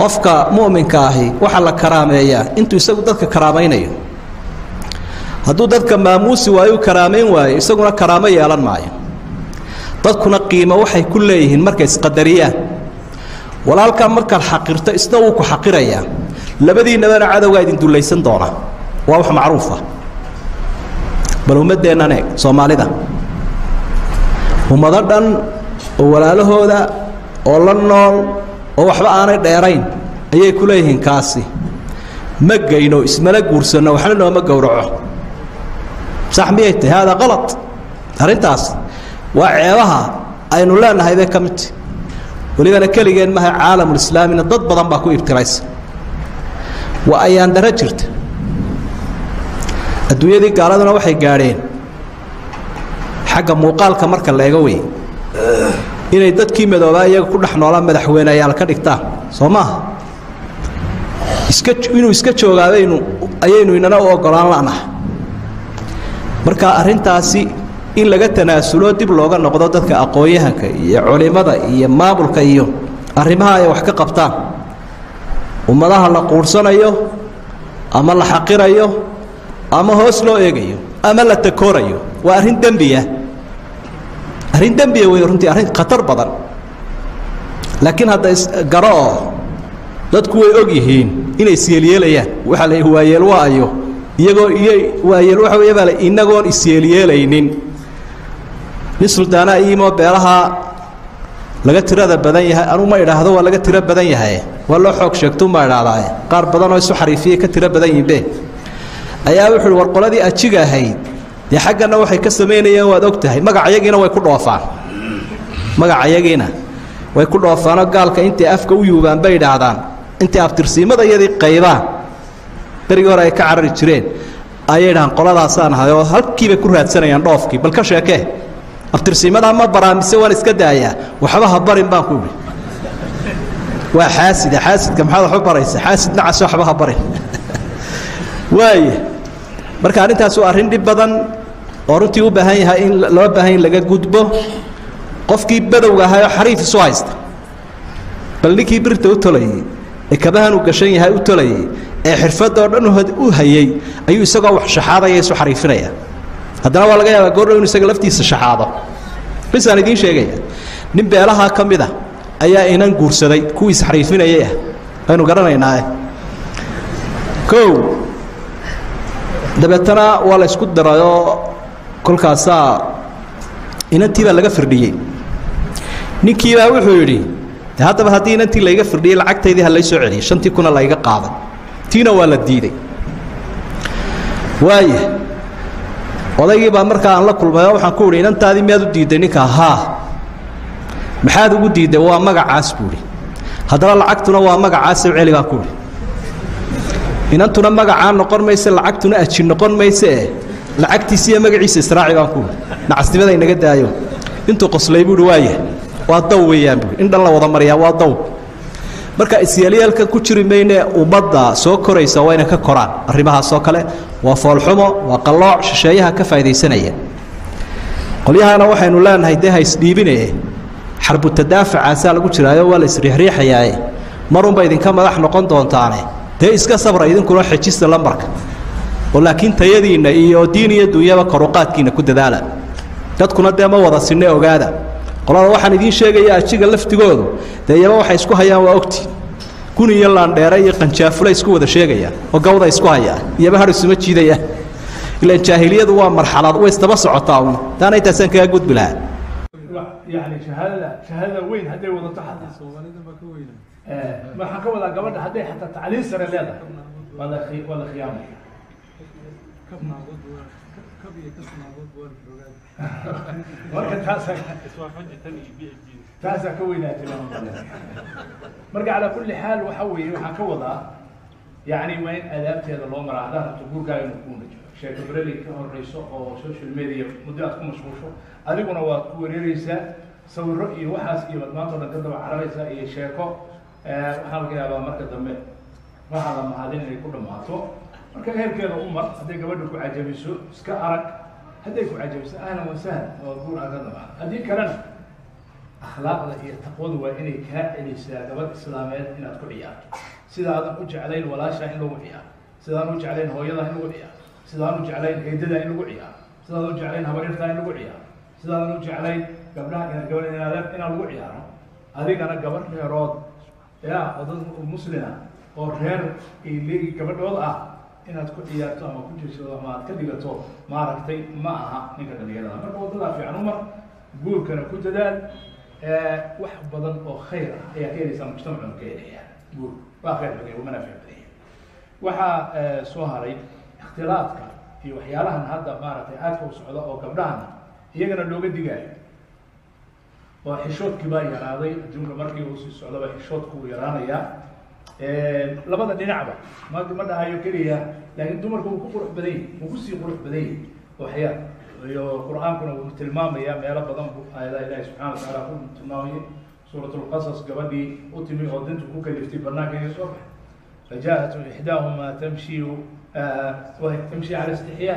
qofka mu'minka ahi waxa la karaameeyaa intuu isagu dadka karaamaynayo hadduu dadka maamuusi waayo karaameyn waayo isaguna karaamo yeelan maayo dadkuna qiimo waxay ku leeyihiin markay isqadariyaan walaalka marka xaqirto isna uu ku xaqiraya labadiinaba cadawga idin dulaysan doona waa wax macruuf ah bal ummadeennana Soomaalida ummada dhan oo walaalahooda oo la nool oo waxba aanay dheerayn ayay ku leeyihiin kaasi ma geyno ismala guursano waxna nooma gowraco sax miyay hada qalad arintaas waa ceebaha aynu leenahay bay kamid walibana kaligeen ma caalamul islaamina dad badan baa ku ibtiraysa wa ayaan dara jirta adduunyadii gaaladuna waxay gaareen xagga muuqaalka marka leega weey inay dadkii madoobaa iyaga ku dhaxnoola madaxweynayaal ka dhigtaan Soomaa iska joogaabaynu ayaynu inana u ogolaan laanahay marka arintaasi in laga tanaasulo dib looga noqdo dadka aqoonyahanka iyo culimada iyo maamulka iyo arrimaha ay wax ka qabtaan ummadaha la quursanayo ama la xaqirayo ama hoos loo eegayo ama la takoorayo waa arrin dambiya way runtii arrin khatar badan laakiin hadda garo dadku way og yihiin inay isyeelayaan waxa la waayeel waayo iyagoo waayeel waxa weeyaba inagoon isyeelaynin nisrudaana imo beelaha laga tirada badan yahay anu ma idhaahdo waa laga tira badan yahay waa loo xoog sheegto ma idhaahdaa qaar badan oo isu xariifiyay ka tira badan yihiin ayaa wuxuu war qoladii ajiga ahayd de xaqana waxay ka sameeyeen waad ogtahay magacayagiina way ku dhoofaan oo gaalka intii afka u yuubaan bay dhaahdaan intii aftirsiimada iyadii qaybaan bariga hore ay ka carari jireen ayay dhahan qoladaasaan ahay oo halkiiba ku raadsanayaan dhoofkii bal ka sheekee aftirsiimada ma baraamise waan iska daayaa waxba ha barin baan ku waa xaasidka maxaad wax u baraysaa xaasidna cas waxba ha barin waaye marka arintaas waa arrin dib badan oo runtii u baahan yahay in loo baahan laga gudbo qofkii badowga ahaa xariif soo haysta bal ninkii birta u tolayay ee kabahan u gashan yahay u tolayay ee xirfad oo dhan u hayay ayuu isagoo wax shaxaadaya soo xariifinaya haddana waa laga yaabaa goor inuu isaga laftiisa shaxaado bisaan idin sheegaya nin beelaha kamida ayaa inan guursaday kuwiis xariifinayay aynu garanaynaa dabeetana waa la isku darayo kolkaasa inantii baa laga firdhiyay ninkii baa wuxuu yidhi haddaba haddii inantii layga firdhiyay lacagtaydii ha lay soo celiyay 5,000 layga qaaday tiina waa la diiday waaye odaygii baa markaa aan la kulmay waxaan ku yidhi inantaadii miyaad u diiday ninka haa maxaad ugu diiday waa magacaas buuri haddaba lacagtuna waa magacaas u celi baan ku yidhi inantuna magacaan noqon mayse lacagtuna ajin noqon mayse lacagtiisa iyo magaciisa israaci baan ku nacasnimada inaga daayo intuu qoslay buu waaye waa daw weeyaan in dhan la wada mariyaa waa daw marka isyaaliyalka ku jiri meeyne umada soo koraysa waa inay ka koraan arrimaha soo kale waa foolxumo waa qalooc shisheeyaha ka faa'iideysanaya qolyahana waxaynu leenahay deehays dhiibinay xarbu tadaafacaasa lagu jiraayo waa la isriixriixayaa marun bay idinka madax noqon doontaane de iska sabra idinkuna xajista lambarka laakiin tayadiina iyo diin iyo dunyaba koruqaadkiina ku dadaala dadkuna de ma wada sinne ogaada qolada waxaan idin sheegayaa ajiga laftigoodu deeyaba waxay isku hayaan waa ogti kun iyo laandheere iyo qanjaafula isku wada sheegaya oo gawda isku haya iyo bahar isuma jiidaya ila jaahiliyadu waa marxalad way istaba socotaa taana intaasaan kaga gudbi lahaa يعني شهادة وين هدي ولا تحت ما حكوا ولا قبل هدي حتى تعليل سر لا ولا خيام كفنا ضد كبي كسمع ضد ورد تاسع اسمع حجة تاني يبيع الجين تاسع كوينات مرجع على كل حال وحوي وحكوا يعني وين أدابت هذا الأمر على تقول قاعد نكون شيء بريلي كهرباء أو سوشيال ميديا مديركم مشهور adiguna waa ku wareeraysaa sawirro iyo waxaas iyo maanta dhan ka daba cararaysaa iyo sheeko waxaa laga yaabaa marka dambe waxaa la mahadin inay ku dhammaato marka heerkeeda umar hadday gabadha ku cajabiso iska arag hadday ku cajabiso ahlan wa sahlan oo guur aan ka daba haddii kalena akhlaaqda iyo taqwadu waa inay kaa celisaa gabadh islaameed inaad ku ciyaarto sidaadan u jeclayn walaashaa in lagu ciyaaro sidaan u jeclayn hooyadaa in lagu ciyaaro sidaan u jeclayn eedadaa in lagu ciyaaro sidaadan u jeclayn habaryartaa in lagu ciyaaro sidaadan u jeclayn gabdhaha inaan lagu ciyaaro adigana gabadh reerood ya oo dad muslima oo reer ay leegi gabadhood ah inaad ku ciyaarto ama ku jeedsado ama aad ka dhigato maaragtay ma aha ninka dhalinyarada marka wadadaa fiican umar guurkana ku dadaal wax badan oo khayr ah ayaa ka helaysaa mujtamacuna ka helaya guur waa khayr badan waa manaafic badan waxaa soo haray ikhtilaadka iyo waxyaalahan hadda maaragtay aadka u socda oo gabdhahana iyagana looga digaayo oo xishoodkii baa yaraaday adduunka markii uu sii socdaba xishoodku uu yaraanayaa labada dhinacba ma dhahayo keliya laakiin dumarku wuu ku qurux badan yahay wuu kusii qurux badan yahay waxyaa iyo qur-aankuna wuu tilmaamaya meelo badan bu aayadaha ilaahi subxana wa tacaala ku tilmaamayay suuratulqasas gabadhii u timi oo dintu ku kaliftay banaanka inay soo baxay فجاءت إحداهما تمشي وهي تمشي على استحياء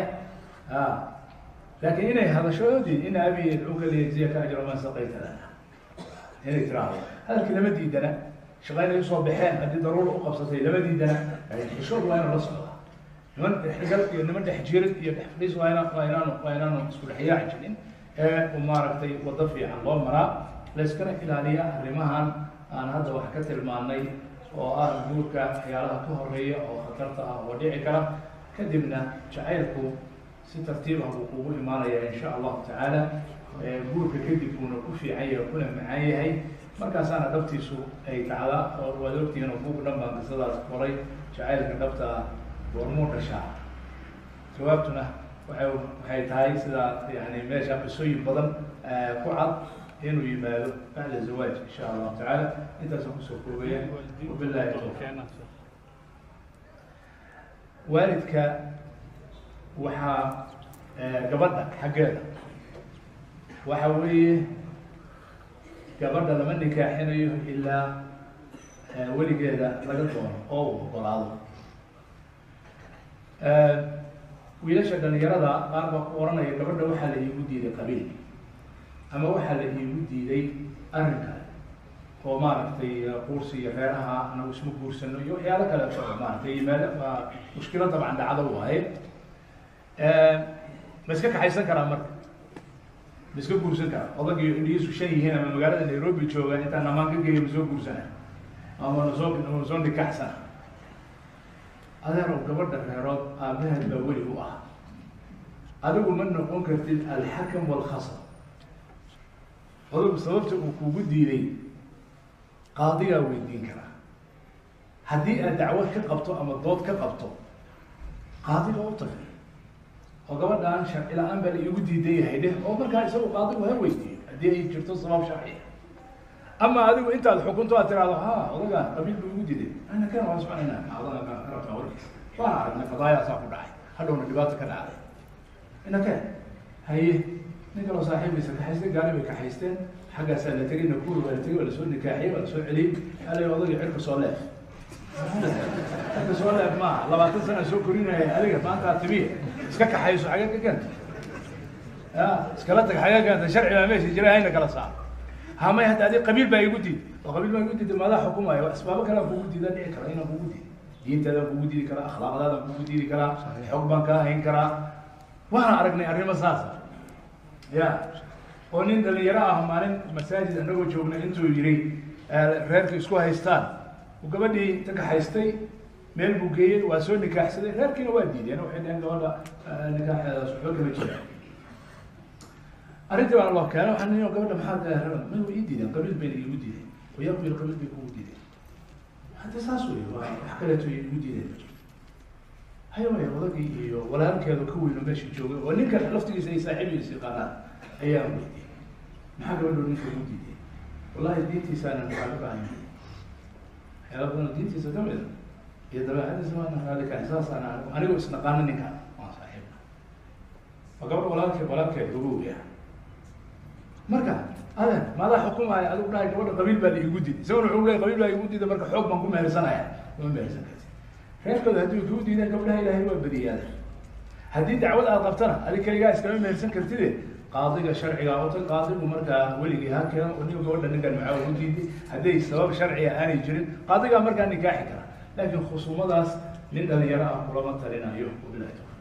لكن هنا هذا شو يدي إن أبي يدعوك ليجزيك أجر ما سقيت لنا هنا تراه هذا الكلام مديدنا شغالين يصوب بحين هذه ضرورة أقبصتي لما مديدنا يعني حشور وين الرسول لمن حجرت لمن حجرت يحفليس وينان مسؤول حياة عجلين وما ركتي وضفي عن الله مرا لسكن إلهية رماهن أنا هذا وحكت المعني oo ah guurka waxyaalaha ka horeeya oo khatarta ah oo dhici kara kadibna jacaylku si tartiib ah buu kugu imaanaya insha allahu tacaala guurka kadib buuna ku fiican yahay kuna macaan yahay markaasaana dhabtiisu ay dhacdaa oo waad ogtihiin oo buug dhan baan qisadaas qoray jacaylka dhabta ah goormuu dhashaa jawaabtuna waxay tahay sidaa yani meesha qisooyin badan ku cad إنه يماله بعد الزواج إن شاء الله تعالى أنت سنكسر كوبيا وبالله التوفيق والدك وحا قبضك حقنا وحوي قبضنا لما نكاحنا إلا ولي كذا لقطون أو ضلال ويلاش أن يرى قارب ورانا يقبضنا وحا اللي يودي لقبيل ama waxaa la iigu diiday arrinka oo maaragtay quursi iyo reeraha anagu isma guursano iyo waxyaalo kale maaragtay yimaada waa mushkilo dabcan dhacdo waaye ma iska kaxaysan karaa marka ma iska guursan karaa odagii indhihiisu shan yihiin ama magaalada nairobi jooga intaan namaan ka geeya ma soo guursana ama nasoo nikaxsana adeerow gabadha reerood aabaheed baa weli u ah adigu ma noqon kartid alxakam walkhasab odagu sababta uu kugu diiday qaadigaa weydiin karaa haddii aad dacwad ka qabto ama dood ka qabto qaadiga u tagay oo gabadhaan sharci la-aan baa la iigu diidan yahay dheh oo markaa isagu qaadigu ha weydiiyo haddii ay jirto sabab sharciya ama adigu intaad xukunto aad tiraahdo ha odaga qabiil buu igu diiday ana kana waan soconaynaa macdana rabtaa warkiisa waan aragnay qadaayaasaa ku dhacay hadhowna dhibaato ka dhacday inake haye ninka loo saaxiibaysa kaxaystay gaari bay kaxaysteen xaggaasaa la tegay nakuur waa la tegay waa lasoo nikaaxiyey waa lasoo celiyey alay odagii cirka soo leef cirka soo leef maaha 20 sana soo korinaya adiga maanta timiya iska kaxayso xagee ka ganta ya iskala tag xagee ganta sharci baa meesha jira hayna kala saar hamay hadda adiga qabiil baa igu diid oo qabiil baa igu diid maadaa xukumaya waa asbaabo kale kugu diidan dhici kara inaan kugu diid diintaada kugu diidi karaa akhlaaqdaada kugu diidi karaa xog baan kaa hayn karaa waxaan aragnay arrimo saasa ya oo nin dhalinyaro ah maalin masaajid anagoo joognay intuu yiri reerka isku haystaan uu gabadhii inta ka haystay meel buu geeyey waa soo nikaaxsaday reerkiina waa diideen waxay dhaheen gabadha nikaaxeedaas waxba kama jiraan arrintii baan loo keenay waxaan niyo gabadha maxaa gaarana ma way diideen qabiil bayna igu diideen oo yaqbil qabiil bay kugu diideen hadda saas wey wax kaleeto igu diideen hayo way odagii iyo walaalkeedu ka weyno meesha joogay oo ninka laftigiisa ay saaxiibiisa yaqaanaan ayaa weydiiyey maxaa gabadhu ninka ugu diiday wallahi diintiisaana maxaa ka baahan yahay waxyaala badan diintiisa ka mid iyo dabeecadiisa waana raali kahay saasaan anigoo isnaqaana ninka waan saaxiibna waa gabadha walaalkeed ugu yaha marka adan maadaa xukumaya adigu dhahay gabadha qabiil baa la igu diiday isaguna wuxuu leeyahay qabiil baa igu diiday marka xoog baan ku mehersanaya kuma mehersan karti reerkooda haddii kuu diidaan gabdhaha ilaahay waa badiyaada haddii dacwad aad qabtana adi keligaa iskama mehersan kartide qaadiga sharciga oo tan qaadigu markaa weligii ha keeno oo nin gabadha ninkan maxaa ugu diiday hadday sabab sharciga aanay jirin qaadigaa markaa nikaaxi kara laakiin khusumadaas nin dhalinyaro ah kulama talinayo wabilahi